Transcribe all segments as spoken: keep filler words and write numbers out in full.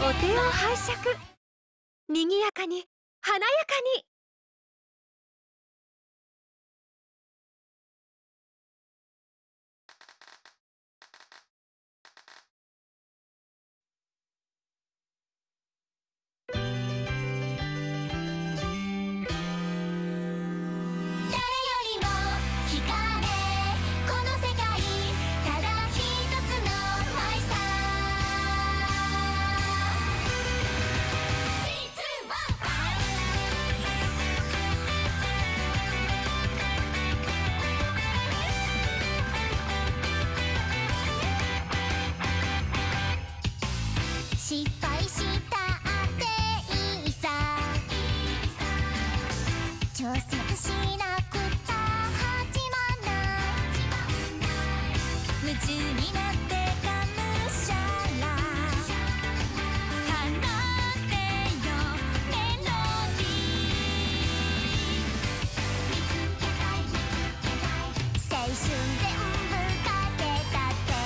お手を拝借。にぎやかに華やかに。 失敗したっていいさ、挑戦しなくちゃ始まんない、夢中になってがむしゃら奏ってよメロディー、青春全部かけたって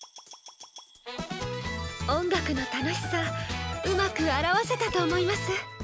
音楽の楽しさ、うまく表せたと思います。